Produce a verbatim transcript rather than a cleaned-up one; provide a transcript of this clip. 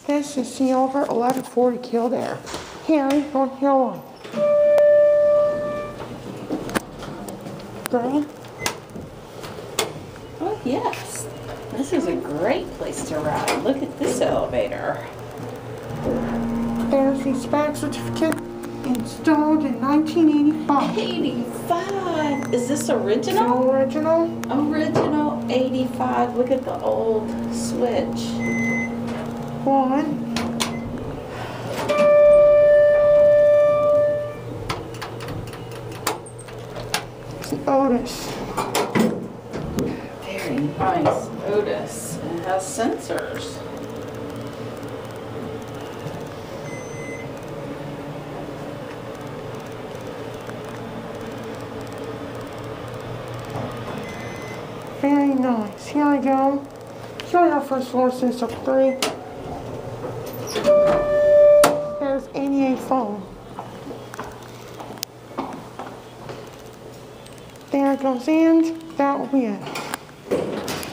This is the over eleven forty kill there. Cary, on hill on. Green? Oh yes, this is a great place to ride. Look at this elevator. There's the spec certificate installed in nineteen eighty-five. eighty-five. Is this original? So original. Original eighty-five. Look at the old switch. One. It's the Otis. Very nice Otis. It has sensors. Very nice. Here we go. Showing our first floor system three. There's eighty-eight phone. There it goes in. That will be it.